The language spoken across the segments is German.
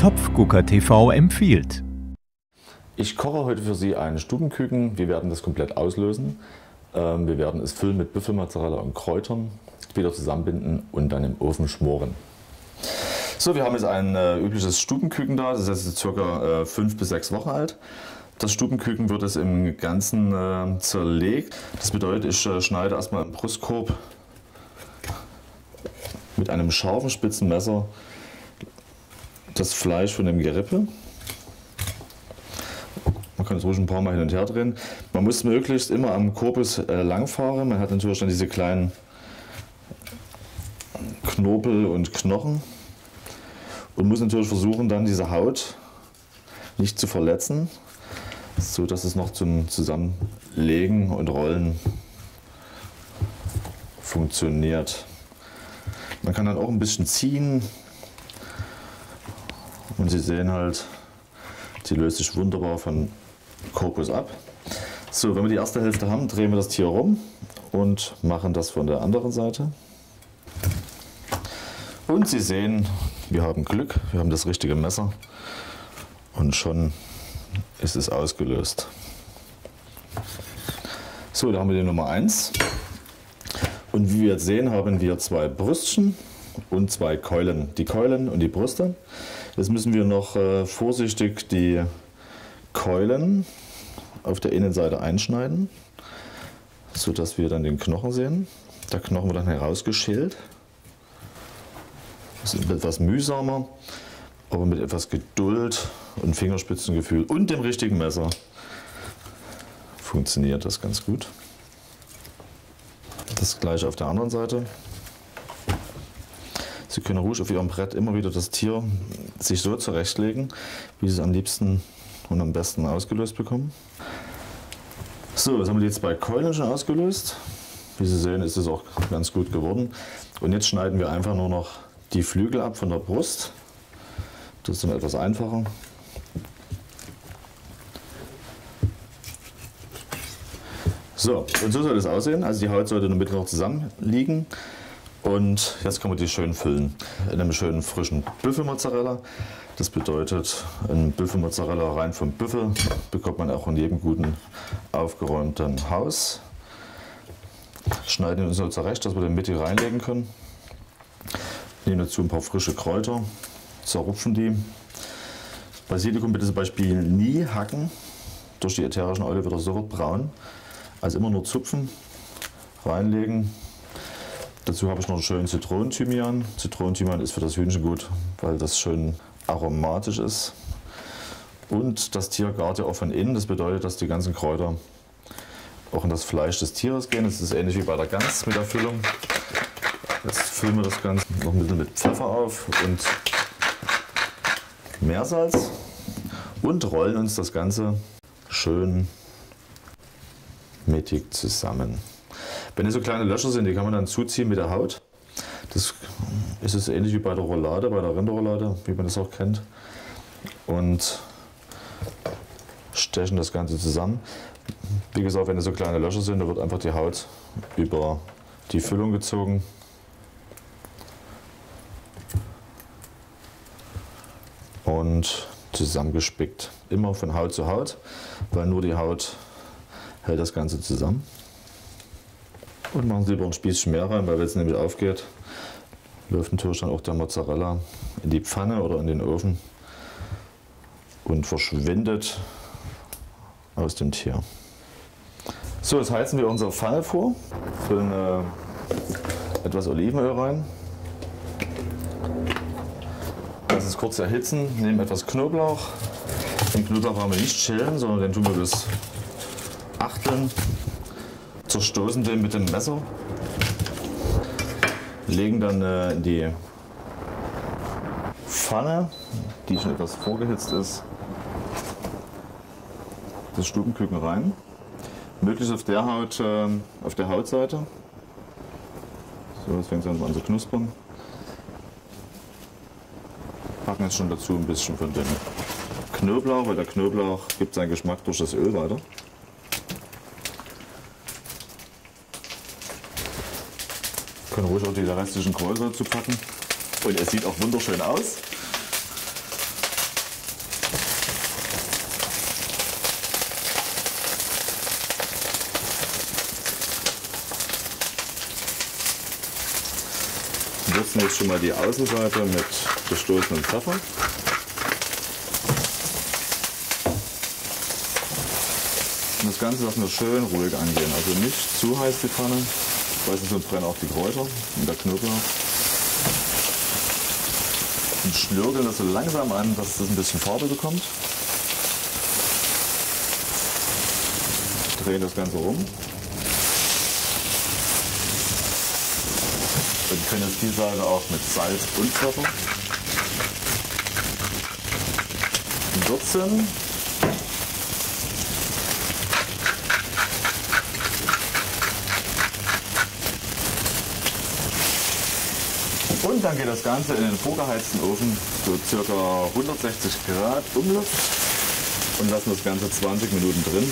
Topfgucker TV empfiehlt. Ich koche heute für Sie einen Stubenküken. Wir werden das komplett auslösen. Wir werden es füllen mit Büffelmozzarella und Kräutern, wieder zusammenbinden und dann im Ofen schmoren. So, wir haben jetzt ein übliches Stubenküken da, das ist jetzt ca. 5 bis 6 Wochen alt. Das Stubenküken wird es im Ganzen zerlegt. Das bedeutet, ich schneide erstmal im Brustkorb mit einem scharfen, spitzen Messer das Fleisch von dem Gerippe. Man kann es ruhig ein paar Mal hin und her drehen. Man muss möglichst immer am Korpus langfahren. Man hat natürlich dann diese kleinen Knorpel und Knochen und muss natürlich versuchen, dann diese Haut nicht zu verletzen, so dass es noch zum Zusammenlegen und Rollen funktioniert. Man kann dann auch ein bisschen ziehen und Sie sehen halt, die löst sich wunderbar von Korpus ab. So, wenn wir die erste Hälfte haben, drehen wir das Tier rum und machen das von der anderen Seite. Und Sie sehen, wir haben Glück, wir haben das richtige Messer und schon ist es ausgelöst. So, da haben wir die Nummer 1. Und wie wir jetzt sehen, haben wir 2 Brüstchen und 2 Keulen. Die Keulen und die Brüste. Jetzt müssen wir noch vorsichtig die Keulen auf der Innenseite einschneiden, sodass wir dann den Knochen sehen. Der Knochen wird dann herausgeschält. Das ist etwas mühsamer, aber mit etwas Geduld und Fingerspitzengefühl und dem richtigen Messer funktioniert das ganz gut. Das gleiche auf der anderen Seite. Sie können ruhig auf Ihrem Brett immer wieder das Tier sich so zurechtlegen, wie Sie es am liebsten und am besten ausgelöst bekommen. So, jetzt haben wir die 2 Keulen schon ausgelöst. Wie Sie sehen, ist es auch ganz gut geworden. Und jetzt schneiden wir einfach nur noch die Flügel ab von der Brust. Das ist dann etwas einfacher. So, und so soll es aussehen. Also die Haut sollte in der Mitte noch zusammen liegen. Und jetzt kann man die schön füllen. In einem schönen frischen Büffelmozzarella. Das bedeutet, ein Büffelmozzarella rein vom Büffel bekommt man auch in jedem guten aufgeräumten Haus. Schneiden ihn uns so zurecht, dass wir den Mitte reinlegen können. Nehmen dazu ein paar frische Kräuter, zerrupfen die. Basilikum bitte zum Beispiel nie hacken. Durch die ätherischen Öle wird er sofort braun. Also immer nur zupfen, reinlegen. Dazu habe ich noch einen schönen Zitronenthymian. Zitronenthymian ist für das Hühnchen gut, weil das schön aromatisch ist. Und das Tier gart ja auch von innen. Das bedeutet, dass die ganzen Kräuter auch in das Fleisch des Tieres gehen. Das ist ähnlich wie bei der Gans mit der Füllung. Jetzt füllen wir das Ganze noch ein bisschen mit Pfeffer auf und Meersalz und rollen uns das Ganze schön mittig zusammen. Wenn hier so kleine Löcher sind, die kann man dann zuziehen mit der Haut. Das ist es ähnlich wie bei der Roulade, bei der Rinderroulade, wie man das auch kennt. Und stechen das Ganze zusammen. Wie gesagt, wenn hier so kleine Löcher sind, da wird einfach die Haut über die Füllung gezogen. Und zusammengespickt. Immer von Haut zu Haut, weil nur die Haut hält das Ganze zusammen. Und machen Sie lieber ein Spießchen mehr rein, weil wenn es nämlich aufgeht, läuft natürlich dann auch der Mozzarella in die Pfanne oder in den Ofen und verschwindet aus dem Tier. So, jetzt heizen wir unsere Pfanne vor, füllen etwas Olivenöl rein. Lassen es kurz erhitzen, nehmen etwas Knoblauch. Den Knoblauch wollen wir nicht schälen, sondern den tun wir bis Achteln. Zerstoßen den mit dem Messer, legen dann in die Pfanne, die schon etwas vorgehitzt ist, das Stubenküken rein. Möglichst auf der Hautseite. So, jetzt fängt es an zu knuspern. Packen jetzt schon dazu ein bisschen von dem Knoblauch, weil der Knoblauch gibt seinen Geschmack durch das Öl weiter. Können ruhig auch die restlichen Kräuter dazu packen. Und es sieht auch wunderschön aus. würzen jetzt schon mal die Außenseite mit gestoßenem Pfeffer. Und das Ganze lassen wir schön ruhig angehen. Also nicht zu heiß die Pfanne, weil sonst brennen auch die Kräuter und der Knoblauch. Und schlürgeln das so langsam an, dass das ein bisschen Farbe bekommt. Drehen das Ganze rum. Wir können jetzt die Seite auch mit Salz und Pfeffer würzen. Und dann geht das Ganze in den vorgeheizten Ofen, so ca. 160 Grad Umluft, und lassen das Ganze 20 Minuten drin.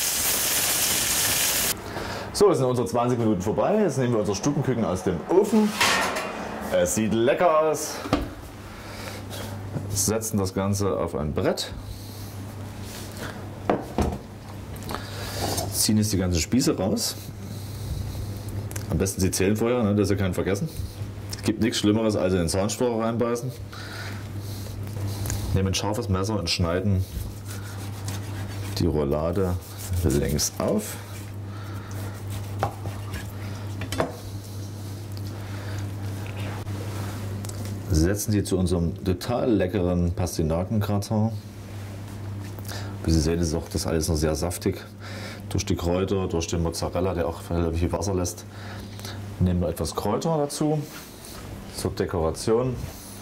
So, jetzt sind unsere 20 Minuten vorbei. Jetzt nehmen wir unser Stubbenküken aus dem Ofen. Es sieht lecker aus. Setzen das Ganze auf ein Brett. Ziehen jetzt die ganzen Spieße raus. Am besten Sie zählen vorher, ne, dass Sie keinen vergessen. Es gibt nichts Schlimmeres als in den Zahnstocher reinbeißen. Nehmen ein scharfes Messer und schneiden die Roulade längs auf. Setzen die zu unserem total leckeren Pastinakengratin. Wie Sie sehen, ist auch das alles noch sehr saftig. Durch die Kräuter, durch den Mozzarella, der auch relativ viel Wasser lässt. Nehmen wir etwas Kräuter dazu zur Dekoration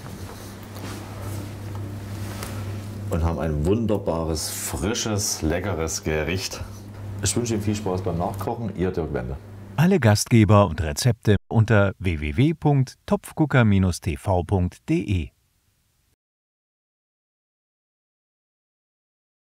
und haben ein wunderbares, frisches, leckeres Gericht. Ich wünsche Ihnen viel Spaß beim Nachkochen. Ihr Dirk Wende. Alle Gastgeber und Rezepte unter www.topfgucker-tv.de